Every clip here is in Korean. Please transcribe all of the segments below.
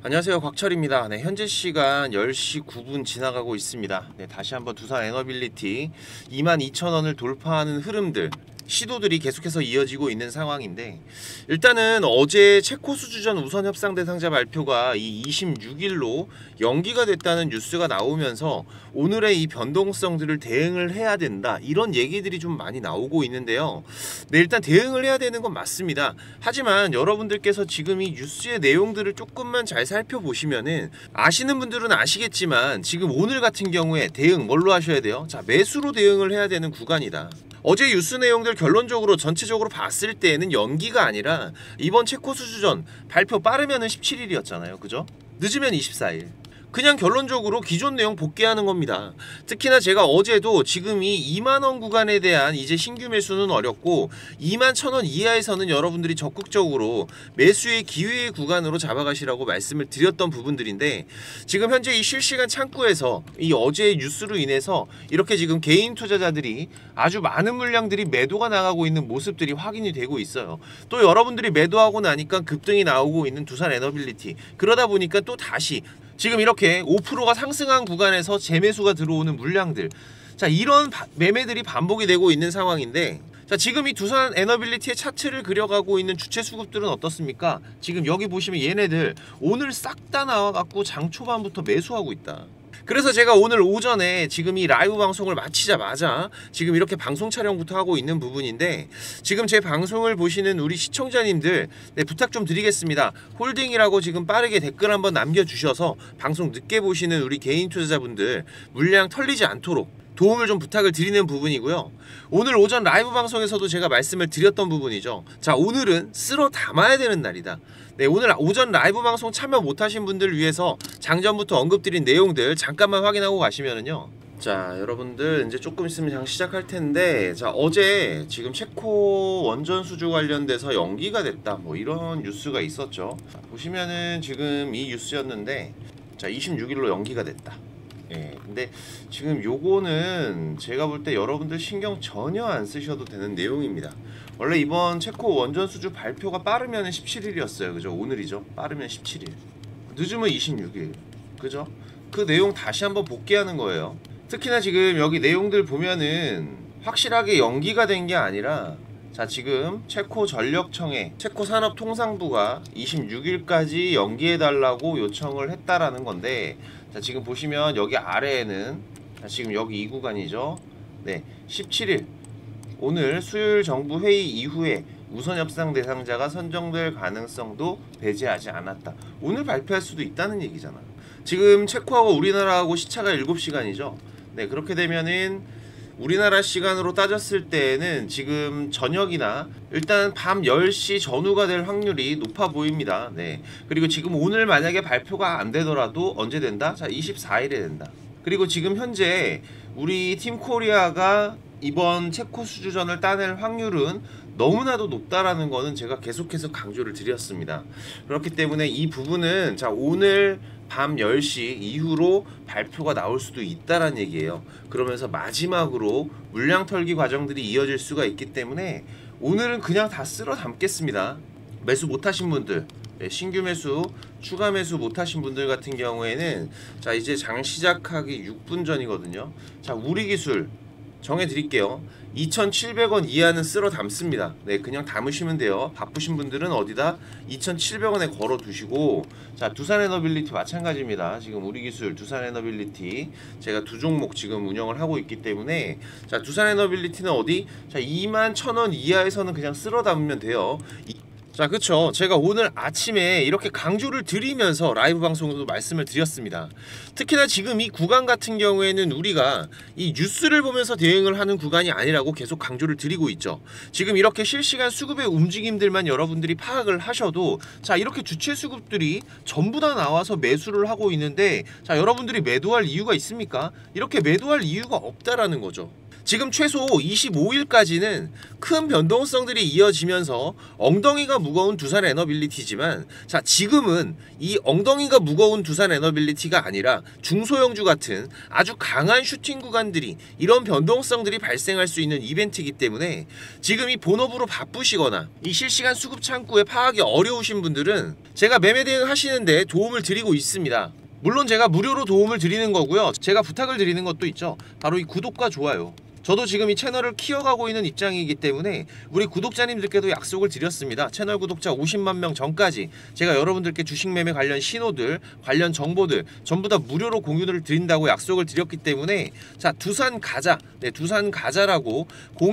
안녕하세요, 곽철입니다. 네, 현재 시간 10시 9분 지나가고 있습니다. 네, 다시 한번 두산 에너빌리티 22,000원을 돌파하는 흐름들, 시도들이 계속해서 이어지고 있는 상황인데, 일단은 어제 체코 수주전 우선 협상 대상자 발표가 이 26일로 연기가 됐다는 뉴스가 나오면서 오늘의 이 변동성들을 대응을 해야 된다, 이런 얘기들이 좀 많이 나오고 있는데요. 네, 일단 대응을 해야 되는 건 맞습니다. 하지만 여러분들께서 지금 이 뉴스의 내용들을 조금만 잘 살펴보시면은, 아시는 분들은 아시겠지만 지금 오늘 같은 경우에 대응 뭘로 하셔야 돼요? 자, 매수로 대응을 해야 되는 구간이다. 어제 뉴스 내용들 결론적으로 전체적으로 봤을 때에는 연기가 아니라 이번 체코 수주전 발표 빠르면은 17일이었잖아요. 그죠? 늦으면 24일. 그냥 결론적으로 기존 내용 복귀하는 겁니다. 특히나 제가 어제도 지금 이 2만원 구간에 대한 이제 신규 매수는 어렵고 21,000원 이하에서는 여러분들이 적극적으로 매수의 기회의 구간으로 잡아가시라고 말씀을 드렸던 부분들인데, 지금 현재 이 실시간 창구에서 이 어제의 뉴스로 인해서 이렇게 지금 개인 투자자들이 아주 많은 물량들이 매도가 나가고 있는 모습들이 확인이 되고 있어요. 또 여러분들이 매도하고 나니까 급등이 나오고 있는 두산 에너빌리티, 그러다 보니까 또 다시 지금 이렇게 5%가 상승한 구간에서 재매수가 들어오는 물량들, 자, 이런 매매들이 반복이 되고 있는 상황인데, 자, 지금 이 두산 에너빌리티의 차트를 그려가고 있는 주체 수급들은 어떻습니까? 지금 여기 보시면 얘네들 오늘 싹 다 나와갖고 장 초반부터 매수하고 있다. 그래서 제가 오늘 오전에 지금 이 라이브 방송을 마치자마자 지금 이렇게 방송 촬영부터 하고 있는 부분인데, 지금 제 방송을 보시는 우리 시청자님들, 네, 부탁 좀 드리겠습니다. 홀딩이라고 지금 빠르게 댓글 한번 남겨주셔서 방송 늦게 보시는 우리 개인 투자자분들 물량 털리지 않도록 도움을 좀 부탁을 드리는 부분이고요. 오늘 오전 라이브 방송에서도 제가 말씀을 드렸던 부분이죠. 자, 오늘은 쓸어 담아야 되는 날이다. 네, 오늘 오전 라이브 방송 참여 못하신 분들을 위해서 장전부터 언급드린 내용들 잠깐만 확인하고 가시면은요. 자, 여러분들 이제 조금 있으면 그냥 시작할 텐데, 자, 어제 지금 체코 원전 수주 관련돼서 연기가 됐다, 뭐 이런 뉴스가 있었죠. 자, 보시면은 지금 이 뉴스였는데, 자, 26일로 연기가 됐다. 예, 근데 지금 요거는 제가 볼 때 여러분들 신경 전혀 안 쓰셔도 되는 내용입니다. 원래 이번 체코 원전 수주 발표가 빠르면 17일이었어요. 그죠? 오늘이죠. 빠르면 17일. 늦으면 26일. 그죠? 그 내용 다시 한번 복귀하는 거예요. 특히나 지금 여기 내용들 보면은 확실하게 연기가 된 게 아니라, 자, 지금 체코 전력청에 체코 산업통상부가 26일까지 연기해달라고 요청을 했다라는 건데, 자, 지금 보시면 여기 아래에는, 자, 지금 여기 이 구간이죠. 네, 17일 오늘 수요일 정부 회의 이후에 우선 협상 대상자가 선정될 가능성도 배제하지 않았다. 오늘 발표할 수도 있다는 얘기잖아. 지금 체코하고 우리나라하고 시차가 7시간이죠. 네, 그렇게 되면은 우리나라 시간으로 따졌을 때에는 지금 저녁이나 일단 밤 10시 전후가 될 확률이 높아 보입니다. 네. 그리고 지금 오늘 만약에 발표가 안 되더라도 언제 된다? 자, 24일에 된다. 그리고 지금 현재 우리 팀 코리아가 이번 체코 수주전을 따낼 확률은 너무나도 높다라는 거는 제가 계속해서 강조를 드렸습니다. 그렇기 때문에 이 부분은, 자, 오늘 밤 10시 이후로 발표가 나올 수도 있다라는 얘기예요. 그러면서 마지막으로 물량 털기 과정들이 이어질 수가 있기 때문에 오늘은 그냥 다 쓸어 담겠습니다. 매수 못하신 분들, 신규 매수, 추가 매수 못하신 분들 같은 경우에는, 자, 이제 장 시작하기 6분 전이거든요. 자, 우리 기술 정해드릴게요. 2,700원 이하는 쓸어 담습니다. 네, 그냥 담으시면 돼요. 바쁘신 분들은 어디다 2,700원에 걸어 두시고, 자, 두산 에너빌리티 마찬가지입니다. 지금 우리 기술, 두산 에너빌리티 제가 두 종목 지금 운영을 하고 있기 때문에, 자, 두산 에너빌리티는 어디? 자, 21,000원 이하에서는 그냥 쓸어 담으면 돼요. 자, 그쵸. 제가 오늘 아침에 이렇게 강조를 드리면서 라이브 방송으로도 말씀을 드렸습니다. 특히나 지금 이 구간 같은 경우에는 우리가 이 뉴스를 보면서 대응을 하는 구간이 아니라고 계속 강조를 드리고 있죠. 지금 이렇게 실시간 수급의 움직임들만 여러분들이 파악을 하셔도, 자, 이렇게 주체 수급들이 전부 다 나와서 매수를 하고 있는데, 자, 여러분들이 매도할 이유가 있습니까? 이렇게 매도할 이유가 없다라는 거죠. 지금 최소 25일까지는 큰 변동성들이 이어지면서 엉덩이가 무거운 두산 에너빌리티지만, 자, 지금은 이 엉덩이가 무거운 두산 에너빌리티가 아니라 중소형주 같은 아주 강한 슈팅 구간들이, 이런 변동성들이 발생할 수 있는 이벤트이기 때문에 지금 이 본업으로 바쁘시거나 이 실시간 수급 창구에 파악이 어려우신 분들은 제가 매매 대응 하시는데 도움을 드리고 있습니다. 물론 제가 무료로 도움을 드리는 거고요. 제가 부탁을 드리는 것도 있죠. 바로 이 구독과 좋아요. 저도 지금 이 채널을 키워가고 있는 입장이기 때문에 우리 구독자님들께도 약속을 드렸습니다. 채널 구독자 50만 명 전까지 제가 여러분들께 주식 매매 관련 신호들, 관련 정보들 전부 다 무료로 공유를 드린다고 약속을 드렸기 때문에, 자, 두산 가자, 네, 두산 가자라고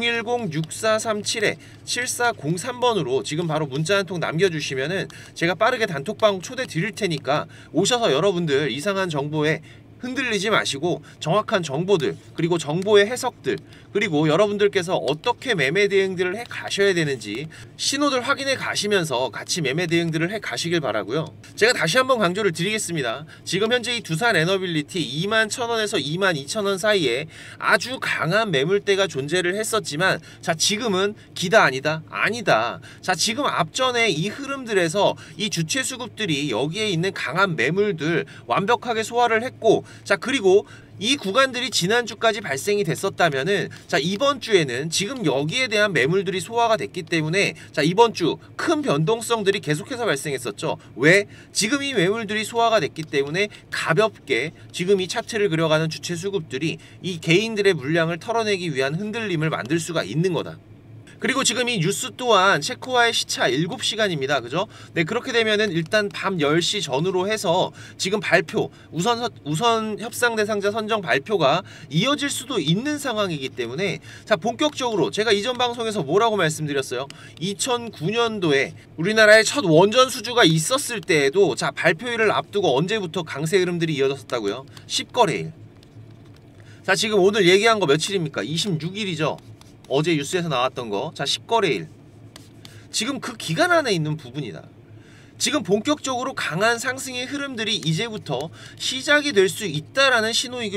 010-6437-7403번으로 지금 바로 문자 한 통 남겨주시면은 제가 빠르게 단톡방 초대 드릴 테니까 오셔서 여러분들 이상한 정보에 흔들리지 마시고 정확한 정보들, 그리고 정보의 해석들, 그리고 여러분들께서 어떻게 매매 대응들을 해 가셔야 되는지 신호들 확인해 가시면서 같이 매매 대응들을 해 가시길 바라고요. 제가 다시 한번 강조를 드리겠습니다. 지금 현재 이 두산 에너빌리티 21,000원에서 22,000원 사이에 아주 강한 매물대가 존재를 했었지만, 자, 지금은 기다 아니다, 아니다. 자, 지금 앞전에 이 흐름들에서 이 주체 수급들이 여기에 있는 강한 매물들 완벽하게 소화를 했고, 자, 그리고 이 구간들이 지난주까지 발생이 됐었다면은, 자, 이번 주에는 지금 여기에 대한 매물들이 소화가 됐기 때문에, 자, 이번 주 큰 변동성들이 계속해서 발생했었죠. 왜? 지금 이 매물들이 소화가 됐기 때문에 가볍게 지금 이 차트를 그려가는 주체 수급들이 이 개인들의 물량을 털어내기 위한 흔들림을 만들 수가 있는 거다. 그리고 지금 이 뉴스 또한 체코와의 시차 7시간입니다. 그죠? 네, 그렇게 되면은 일단 밤 10시 전후로 해서 지금 발표, 우선 협상 대상자 선정 발표가 이어질 수도 있는 상황이기 때문에, 자, 본격적으로 제가 이전 방송에서 뭐라고 말씀드렸어요? 2009년도에 우리나라의 첫 원전 수주가 있었을 때에도, 자, 발표일을 앞두고 언제부터 강세 흐름들이 이어졌었다고요? 10거래일. 자, 지금 오늘 얘기한 거 며칠입니까? 26일이죠. 어제 뉴스에서 나왔던 거. 자, 10거래일. 지금 그 기간 안에 있는 부분이다. 지금 본격적으로 강한 상승의 흐름들이 이제부터 시작이 될 수 있다라는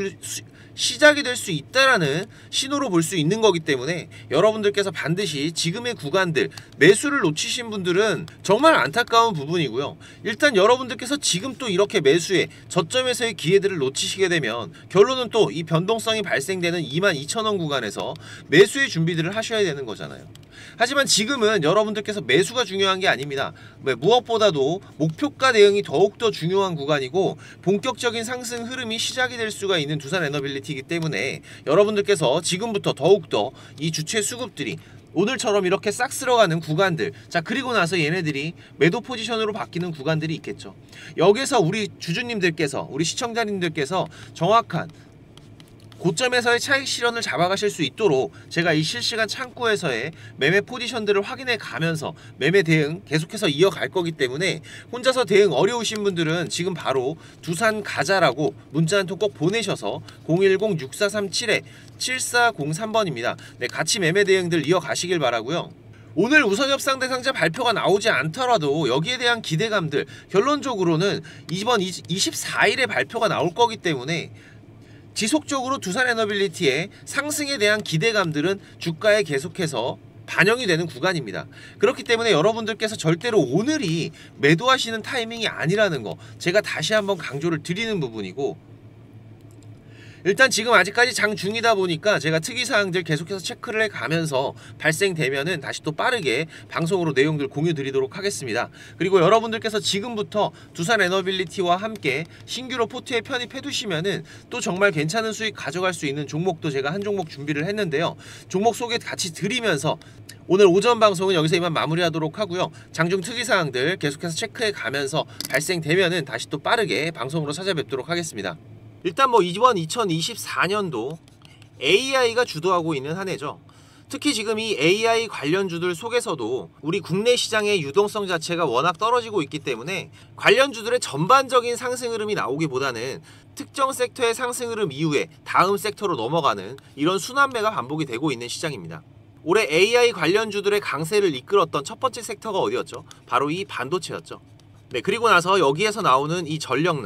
신호로 볼 수 있는 거기 때문에 여러분들께서 반드시 지금의 구간들, 매수를 놓치신 분들은 정말 안타까운 부분이고요. 일단 여러분들께서 지금 또 이렇게 매수에 저점에서의 기회들을 놓치시게 되면 결론은 또 이 변동성이 발생되는 22,000원 구간에서 매수의 준비들을 하셔야 되는 거잖아요. 하지만 지금은 여러분들께서 매수가 중요한 게 아닙니다. 무엇보다도 목표가 대응이 더욱더 중요한 구간이고, 본격적인 상승 흐름이 시작이 될 수가 있는 두산 에너빌리티이기 때문에 여러분들께서 지금부터 더욱더 이 주체 수급들이 오늘처럼 이렇게 싹 쓸어가는 구간들, 자, 그리고 나서 얘네들이 매도 포지션으로 바뀌는 구간들이 있겠죠. 여기서 우리 주주님들께서, 우리 시청자님들께서 정확한 고점에서의 차익 실현을 잡아가실 수 있도록 제가 이 실시간 창구에서의 매매 포지션들을 확인해 가면서 매매 대응 계속해서 이어갈 거기 때문에, 혼자서 대응 어려우신 분들은 지금 바로 두산 가자라고 문자 한 통 꼭 보내셔서 010-6437-7403번입니다. 네, 같이 매매 대응들 이어가시길 바라고요. 오늘 우선 협상 대상자 발표가 나오지 않더라도 여기에 대한 기대감들, 결론적으로는 이번 24일에 발표가 나올 거기 때문에 지속적으로 두산 에너빌리티의 상승에 대한 기대감들은 주가에 계속해서 반영이 되는 구간입니다. 그렇기 때문에 여러분들께서 절대로 오늘이 매도하시는 타이밍이 아니라는 거 제가 다시 한번 강조를 드리는 부분이고, 일단 지금 아직까지 장 중이다 보니까 제가 특이사항들 계속해서 체크를 해가면서 발생되면은 다시 또 빠르게 방송으로 내용들 공유 드리도록 하겠습니다. 그리고 여러분들께서 지금부터 두산 에너빌리티와 함께 신규로 포트에 편입해 두시면은 또 정말 괜찮은 수익 가져갈 수 있는 종목도 제가 한 종목 준비를 했는데요. 종목 소개 같이 드리면서 오늘 오전 방송은 여기서 이만 마무리하도록 하고요. 장중 특이사항들 계속해서 체크해 가면서 발생되면은 다시 또 빠르게 방송으로 찾아뵙도록 하겠습니다. 일단 이번 2024년도 AI가 주도하고 있는 한 해죠. 특히 지금 이 AI 관련주들 속에서도 우리 국내 시장의 유동성 자체가 워낙 떨어지고 있기 때문에 관련주들의 전반적인 상승 흐름이 나오기보다는 특정 섹터의 상승 흐름 이후에 다음 섹터로 넘어가는 이런 순환매가 반복이 되고 있는 시장입니다. 올해 AI 관련주들의 강세를 이끌었던 첫 번째 섹터가 어디였죠? 바로 이 반도체였죠. 네, 그리고 나서 여기에서 나오는 이 전력난,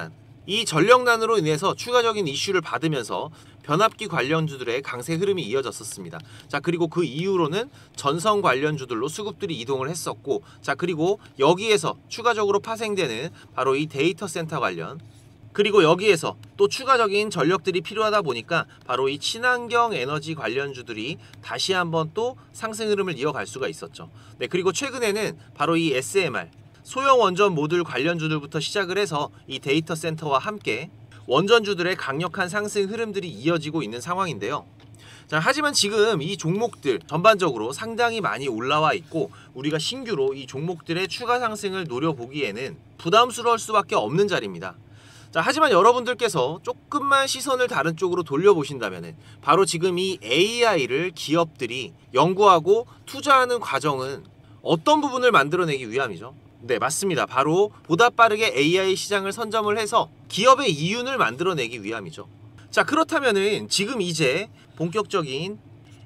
이 전력난으로 인해서 추가적인 이슈를 받으면서 변압기 관련주들의 강세 흐름이 이어졌었습니다. 자, 그리고 그 이후로는 전선 관련주들로 수급들이 이동을 했었고, 자, 그리고 여기에서 추가적으로 파생되는 바로 이 데이터 센터 관련, 그리고 여기에서 또 추가적인 전력들이 필요하다 보니까 바로 이 친환경 에너지 관련주들이 다시 한번 또 상승 흐름을 이어갈 수가 있었죠. 네, 그리고 최근에는 바로 이 SMR 소형 원전 모듈 관련주들부터 시작을 해서 이 데이터 센터와 함께 원전주들의 강력한 상승 흐름들이 이어지고 있는 상황인데요. 자, 하지만 지금 이 종목들 전반적으로 상당히 많이 올라와 있고, 우리가 신규로 이 종목들의 추가 상승을 노려보기에는 부담스러울 수밖에 없는 자리입니다. 자, 하지만 여러분들께서 조금만 시선을 다른 쪽으로 돌려보신다면 바로 지금 이 AI를 기업들이 연구하고 투자하는 과정은 어떤 부분을 만들어내기 위함이죠? 네, 맞습니다. 바로 보다 빠르게 AI 시장을 선점을 해서 기업의 이윤을 만들어내기 위함이죠. 자, 그렇다면은 지금 이제 본격적인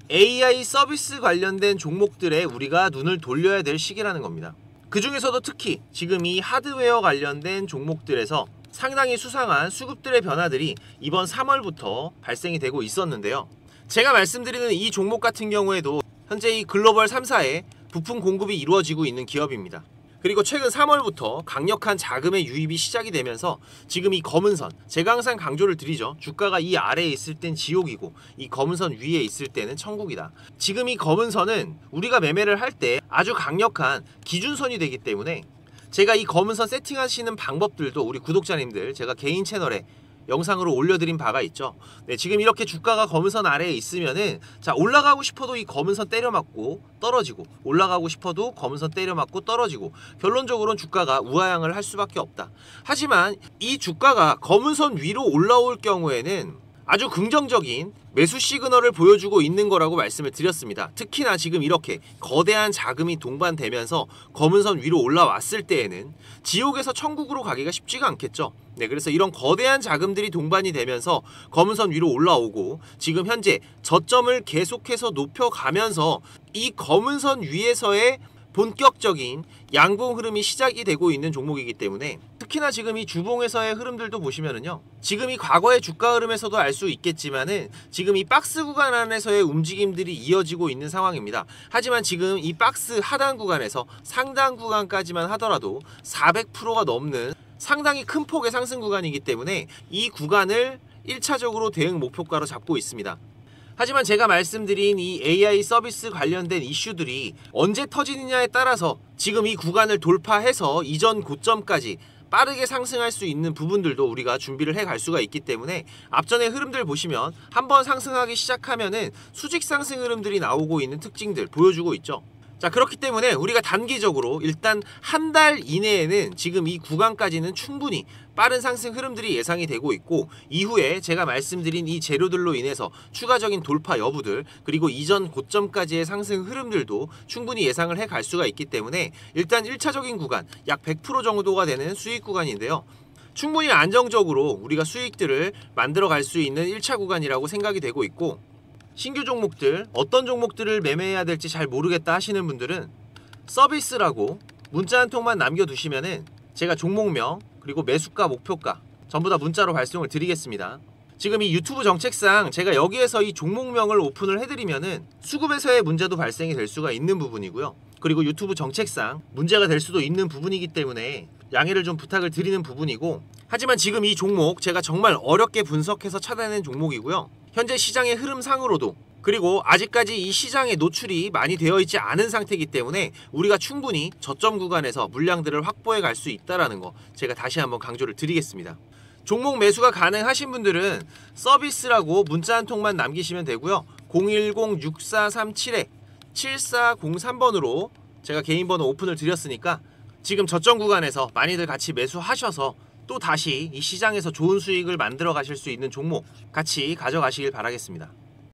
AI 서비스 관련된 종목들에 우리가 눈을 돌려야 될 시기라는 겁니다. 그 중에서도 특히 지금 이 하드웨어 관련된 종목들에서 상당히 수상한 수급들의 변화들이 이번 3월부터 발생이 되고 있었는데요. 제가 말씀드리는 이 종목 같은 경우에도 현재 이 글로벌 3사의 부품 공급이 이루어지고 있는 기업입니다. 그리고 최근 3월부터 강력한 자금의 유입이 시작이 되면서 지금 이 검은선, 제가 항상 강조를 드리죠. 주가가 이 아래에 있을 땐 지옥이고 이 검은선 위에 있을 때는 천국이다. 지금 이 검은선은 우리가 매매를 할 때 아주 강력한 기준선이 되기 때문에 제가 이 검은선 세팅하시는 방법들도 우리 구독자님들 제가 개인 채널에 영상으로 올려드린 바가 있죠. 네, 지금 이렇게 주가가 검은선 아래에 있으면은 자, 올라가고 싶어도 이 검은선 때려맞고 떨어지고, 올라가고 싶어도 검은선 때려맞고 떨어지고, 결론적으로는 주가가 우하향을 할 수밖에 없다. 하지만 이 주가가 검은선 위로 올라올 경우에는 아주 긍정적인 매수 시그널을 보여주고 있는 거라고 말씀을 드렸습니다. 특히나 지금 이렇게 거대한 자금이 동반되면서 검은선 위로 올라왔을 때에는 지옥에서 천국으로 가기가 쉽지가 않겠죠. 네, 그래서 이런 거대한 자금들이 동반이 되면서 검은선 위로 올라오고, 지금 현재 저점을 계속해서 높여가면서 이 검은선 위에서의 본격적인 양봉 흐름이 시작이 되고 있는 종목이기 때문에, 특히나 지금 이 주봉에서의 흐름들도 보시면은요, 지금 이 과거의 주가 흐름에서도 알 수 있겠지만은 지금 이 박스 구간 안에서의 움직임들이 이어지고 있는 상황입니다. 하지만 지금 이 박스 하단 구간에서 상단 구간까지만 하더라도 400%가 넘는 상당히 큰 폭의 상승 구간이기 때문에 이 구간을 1차적으로 대응 목표가로 잡고 있습니다. 하지만 제가 말씀드린 이 AI 서비스 관련된 이슈들이 언제 터지느냐에 따라서 지금 이 구간을 돌파해서 이전 고점까지 빠르게 상승할 수 있는 부분들도 우리가 준비를 해 갈 수가 있기 때문에, 앞전의 흐름들 보시면 한번 상승하기 시작하면은 수직 상승 흐름들이 나오고 있는 특징들 보여주고 있죠. 자, 그렇기 때문에 우리가 단기적으로 일단 한 달 이내에는 지금 이 구간까지는 충분히 빠른 상승 흐름들이 예상이 되고 있고, 이후에 제가 말씀드린 이 재료들로 인해서 추가적인 돌파 여부들, 그리고 이전 고점까지의 상승 흐름들도 충분히 예상을 해 갈 수가 있기 때문에 일단 1차적인 구간 약 100% 정도가 되는 수익 구간인데요. 충분히 안정적으로 우리가 수익들을 만들어 갈 수 있는 1차 구간이라고 생각이 되고 있고, 신규 종목들, 어떤 종목들을 매매해야 될지 잘 모르겠다 하시는 분들은 서비스라고 문자 한 통만 남겨두시면은 제가 종목명 그리고 매수가 목표가 전부 다 문자로 발송을 드리겠습니다. 지금 이 유튜브 정책상 제가 여기에서 이 종목명을 오픈을 해드리면은 수급에서의 문제도 발생이 될 수가 있는 부분이고요. 그리고 유튜브 정책상 문제가 될 수도 있는 부분이기 때문에 양해를 좀 부탁을 드리는 부분이고, 하지만 지금 이 종목 제가 정말 어렵게 분석해서 찾아낸 종목이고요. 현재 시장의 흐름상으로도, 그리고 아직까지 이 시장에 노출이 많이 되어 있지 않은 상태이기 때문에 우리가 충분히 저점 구간에서 물량들을 확보해 갈 수 있다는 거 제가 다시 한번 강조를 드리겠습니다. 종목 매수가 가능하신 분들은 서비스라고 문자 한 통만 남기시면 되고요. 010-6437-7403번으로 제가 개인 번호 오픈을 드렸으니까 지금 저점 구간에서 많이들 같이 매수하셔서 또 다시 이 시장에서 좋은 수익을 만들어 가실 수 있는 종목 같이 가져가시길 바라겠습니다.